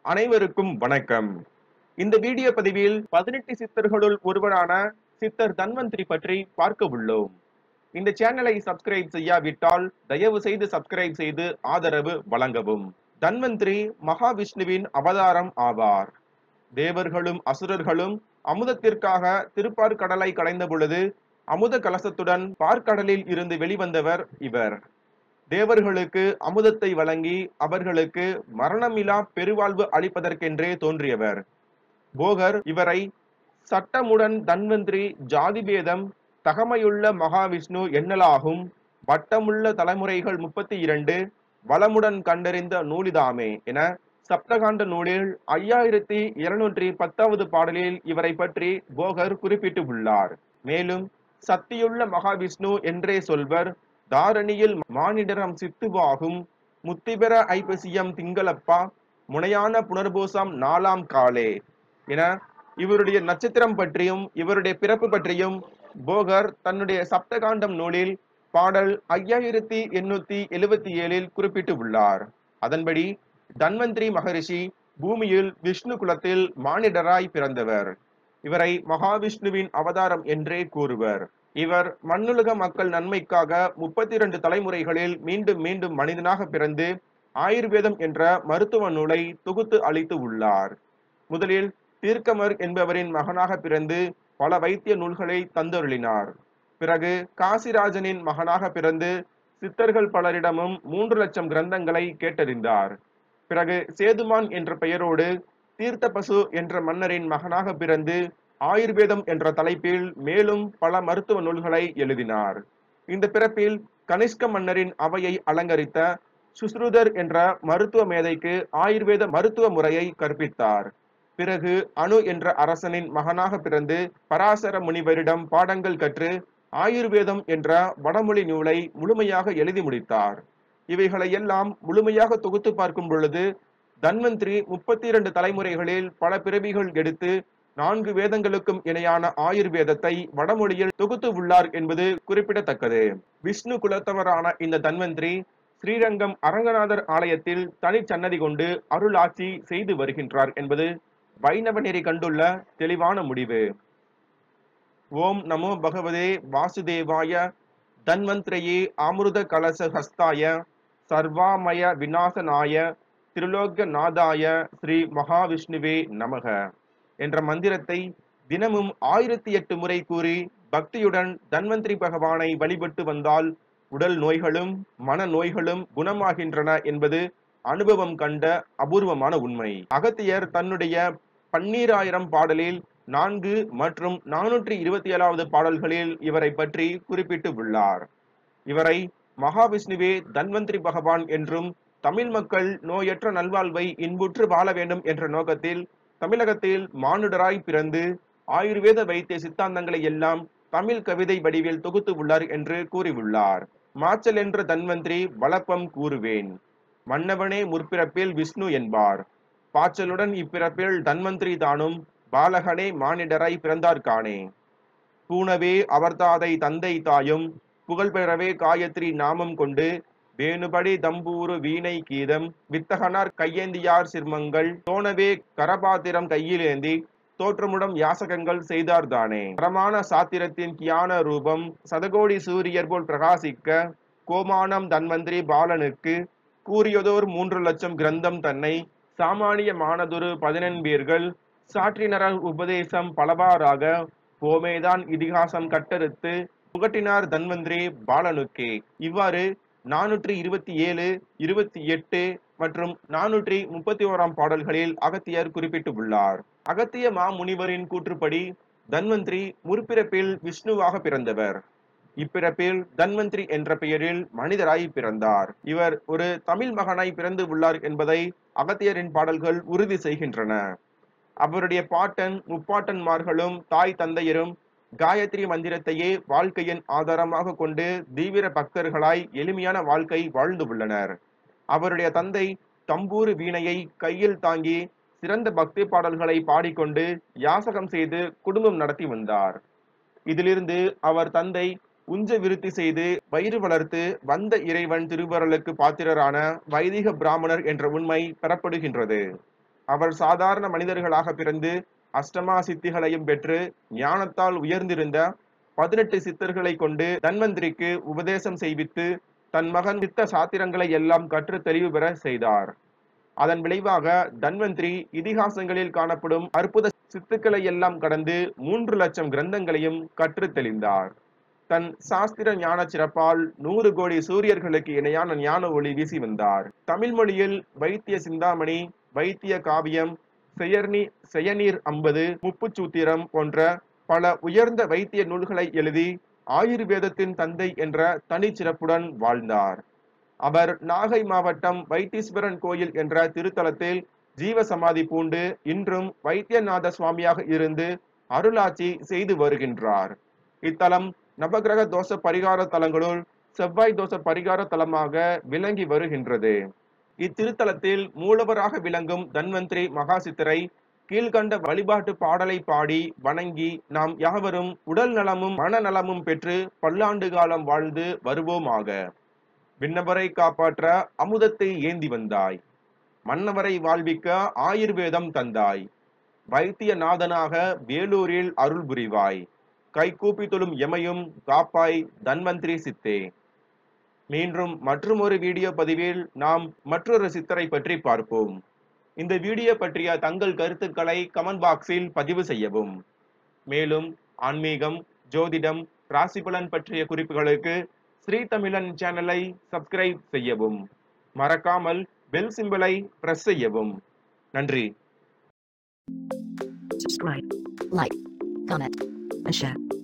அனைவருக்கும் வணக்கம். இந்த வீடியோ பதிவில் 18 சித்தர்களுள் ஒருவரான சித்தர் தன்வந்திரி பற்றி பார்க்க உள்ளோம். இந்த சேனலை சப்ஸ்கிரைப் செய்யாவிட்டால் தயவு செய்து சப்ஸ்கிரைப் செய்து ஆதரவு வழங்கவும். தன்வந்திரி மகாவிஷ்ணுவின் அவதாரம் ஆவார். தேவர்களும் அசுரர்களும் அமுதத்திற்காக திருப்பார்கடலை கடைந்த பொழுது அமுத கலசத்துடன் பார்க்கடலில் இருந்து வெளிவந்தவர் இவர். தேவர்களுக்கு அமுதத்தை வழங்கி அவர்களுக்கு மரணமிலா பெருவாழ்வு அளிப்பதற்கென்றே தோன்றியவர். போகர் இவரை சட்டமுடன் தன்வந்திரி ஜாதிபேதம் தகமையுள்ள மகாவிஷ்ணு எண்ணலாகும் வட்டமுள்ள தலைமுறைகள் 32 வளமுடன் கண்டறிந்த நூலிதாமே என சப்தகாண்ட நூலில் 5210வது பாடலில் இவரை பற்றி போகர் குறிப்பிட்டு உள்ளார். மேலும் சக்தியுள்ள மகாவிஷ்ணு என்றே சொல்வர். தாரணியில் மானிடரம் சித்துவாகும் முத்திபெற ஐப்பசியம் திங்களப்பா முனையான புனர்பூசம் 4ஆம் காலே என இவருடைய நட்சத்திரம் பற்றியும் இவருடைய பிறப்பு பற்றியும் போகர் தன்னுடைய சப்தகாண்டம் நூலில் பாடல் 5877 குறிப்பிட்டு உள்ளார். அதன்படி தன்வந்திரி மகரிஷி பூமியில் விஷ்ணு குலத்தில் மானிடராய் பிறந்தவர். இவரை மகாவிஷ்ணுவின் அவதாரம் என்றே கூறுவர். இவர் மண்ணுலக மக்கள் நன்மைக்காக 32 தலைமுறைகளில் மீண்டும் மீண்டும் மனிதனாக பிறந்து ஆயுர்வேதம் என்ற மருத்துவ நூலை தொகுத்து அளித்து உள்ளார். முதலில் தீர்க்கமர் என்பவரின் மகனாக பிறந்து பல வைத்திய நூல்களை தந்தருளினார். பிறகு காசிராஜனின் மகனாக பிறந்து சித்தர்கள் பலரிடமும் 3 லட்சம் கிரந்தங்களை கேட்டறிந்தார். பிறகு சேதுமான் என்ற பெயரோடு தீர்த்த பசு என்ற மன்னரின் மகனாக பிறந்து ஆயுர்வேதம் என்ற தலைப்பில் மேலும் பல மருத்துவ நூல்களை எழுதினார். இந்த பிறப்பில் கனிஷ்க மன்னரின் அவையை அலங்கரித்த சுஸ்ருதர் என்ற மருத்துவ மேதைக்கு ஆயுர்வேத மருத்துவ முறையை கற்பித்தார். பிறகு அணு என்ற அரசனின் மகனாக பிறந்து பராசர முனிவரிடம் பாடங்கள் கற்று ஆயுர்வேதம் என்ற வடமொழி நூலை முழுமையாக எழுதி முடித்தார். இவைகளை எல்லாம் முழுமையாக தொகுத்து பார்க்கும் பொழுது தன்வந்திரி 32 தலைமுறைகளில் பல பிறவிகள் எடுத்து 4 வேதங்களுக்கும் இணையான ஆயுர்வேதத்தை வடமொழியில் தொகுத்து உள்ளார் என்பது குறிப்பிடத்தக்கது. விஷ்ணு குலத்தவரான இந்த தன்வந்திரி ஸ்ரீரங்கம் அரங்கநாதர் ஆலயத்தில் தனிச்சன்னதி கொண்டு அருளாட்சி செய்து வருகின்றார் என்பது வைணவ நெறி கண்டுள்ள தெளிவான முடிவு. ஓம் நமோ பகவதே வாசுதேவாய தன்வந்திரயே அமிர்த கலச ஹஸ்தாய சர்வாமய விநாசனாய திரிலோக நாதாய ஸ்ரீ மகாவிஷ்ணுவே நமக என்ற மந்திரத்தை தினமும் 1008 முறை கூறி பக்தியுடன் தன்வந்திரி பகவானை வழிபட்டு வந்தால் உடல் நோய்களும் மன நோய்களும் குணமாகின்றன என்பது அனுபவம் கண்ட அபூர்வமான உண்மை. அகத்தியர் தன்னுடைய 12000 பாடலில் 4 மற்றும் 427வது பாடல்களில் இவரை பற்றி குறிப்பிட்டு உள்ளார். இவரை மகாவிஷ்ணுவே தன்வந்திரி பகவான் என்றும் தமிழ் மக்கள் நோயற்ற நல்வாழ்வை இன்புற்று வாழ வேண்டும் என்ற நோக்கத்தில் தமிழகத்தில் மானுடராய் பிறந்து ஆயுர்வேத வைத்திய சித்தாந்தங்களை எல்லாம் தமிழ் கவிதை வடிவில் தொகுத்து உள்ளார் என்று கூறியுள்ளார். மாச்சல் என்ற தன்வந்திரி வளப்பம் கூறுவேன் மன்னவனே முற்பிறப்பில் விஷ்ணு என்பார். பாச்சலுடன் இப்பிறப்பில் தன்வந்திரி தானும் பாலகனே மானிடராய் பிறந்தார்கானே. பூனவே அவர்தாதை தந்தை தாயும் புகழ்பெறவே காயத்ரி நாமம் கொண்டு வேணுபடி தம்பூரு வீணை கீதம் வித்தகனார் கையேந்தியார் சிர்மங்கள் தோணவே கரபாத்திரம் கையிலேந்தி தோற்றமுடம் யாசகங்கள் செய்தார்தானே. பரமான சாத்திரத்தின் கியான ரூபம் சதகோடி சூரியர் போல் பிரகாசிக்க கோமானம் தன்வந்திரி பாலனுக்கு கூறியதோர் 3 லட்சம் கிரந்தம் தன்னை சாமானிய மானதொரு 14 பேர்கள் சாற்றினர உபதேசம் பலவாறாக போமேதான் இதிகாசம் கட்டறுத்து புகட்டினார் தன்வந்திரி பாலனுக்கே. இவ்வாறு 427, 28 மற்றும் 431ஆம் பாடல்களில் அகத்தியர் குறிப்பிட்டு உள்ளார். அகத்திய மாமுனிவரின் கூற்றுப்படி தன்வந்திரி முற்பிறப்பில் விஷ்ணுவாக பிறந்தவர். இப்பிறப்பில் தன்வந்திரி என்ற பெயரில் மனிதராய் பிறந்தார். இவர் ஒரு தமிழ் மகனாய் பிறந்து உள்ளார் என்பதை அகத்தியரின் பாடல்கள் உறுதி செய்கின்றன. அவருடைய பாட்டன் முப்பாட்டன்மார்களும் தாய் தந்தையரும் காயத்ரி மந்திரத்தையே வாழ்க்கையின் ஆதாரமாக கொண்டு தீவிர பக்தர்களாய் எளிமையான வாழ்க்கை வாழ்ந்து உள்ளனர். அவருடைய தந்தை தம்பூரு வீணையை கையில் தாங்கி சிறந்த பக்தி பாடல்களை பாடிக்கொண்டு யாசகம் செய்து குடும்பம் நடத்தி வந்தார். இதிலிருந்து அவர் தந்தை உஞ்ச விருத்தி செய்து வயிறு வளர்த்து வந்த இறைவன் திருவருளுக்கு பாத்திரரான வைதிக பிராமணர் என்ற உண்மை பெறப்படுகின்றது. அவர் சாதாரண மனிதர்களாக பிறந்து அஷ்டமா சித்திகளையும் பெற்று ஞானத்தால் உயர்ந்திருந்த 18 சித்தர்களை கொண்டு தன்வந்திரிக்கு உபதேசம் செய்வித்து தன் மகன் சித்த சாத்திரங்களை எல்லாம் கற்று தெளிவு பெற செய்தார். அதன் விளைவாக தன்வந்திரி இதிகாசங்களில் காணப்படும் அற்புத சித்துக்களை எல்லாம் கடந்து 3 லட்சம் கிரந்தங்களையும் கற்று தெளிந்தார். தன் சாஸ்திர ஞான சிறப்பால் 100 கோடி சூரியர்களுக்கு இணையான ஞான ஒளி வீசி வந்தார். தமிழ் மொழியில் வைத்திய சிந்தாமணி, வைத்திய காவியம், செயநீர் 50, முப்புச்சூத்திரம் போன்ற பல உயர்ந்த வைத்திய நூல்களை எழுதி ஆயுர்வேதத்தின் தந்தை என்ற தனிச்சிறப்புடன் வாழ்ந்தார். அவர் நாகை மாவட்டம் வைத்தீஸ்வரன் கோயில் என்ற திருத்தலத்தில் ஜீவ சமாதி பூண்டு இன்றும் வைத்தியநாத சுவாமியாக இருந்து அருளாட்சி செய்து வருகின்றார். இத்தலம் நவகிரக தோஷ பரிகார தலங்களுள் செவ்வாய் தோஷ பரிகார தலமாக விளங்கி வருகின்றது. இத்திருத்தலத்தில் மூலவராக விளங்கும் தன்வந்திரி மகாசித்தரை கீழ்கண்ட வழிபாட்டு பாடலை பாடி வணங்கி நாம் யாவரும் உடல் நலமும் மனநலமும் பெற்று பல்லாண்டு காலம் வாழ்ந்து வருவோமாக. விண்ணவரை காப்பாற்ற அமுதத்தை ஏந்தி வந்தாய், மன்னவரை வாழ்விக்க ஆயுர்வேதம் தந்தாய், வைத்தியநாதனாக வேலூரில் அருள் புரிவாய், கைகூப்பி தொழும் எமையும் காப்பாய் தன்வந்திரி சித்தே. மீண்டும் மற்றொரு வீடியோ பதிவில் நாம் மற்றொரு சித்தரை பற்றி பார்ப்போம். இந்த வீடியோ பற்றிய தங்கள் கருத்துக்களை கமெண்ட் பாக்ஸில் பதிவு செய்யவும். மேலும் ஆன்மீகம், ஜோதிடம், ராசிபலன் பற்றிய குறிப்புகளுக்கு ஸ்ரீ தமிழன் சேனலை சப்ஸ்கிரைப் செய்யவும். மறக்காமல் பெல் சிம்பலை பிரஸ் செய்யவும். நன்றி. Subscribe, like, comment, and share.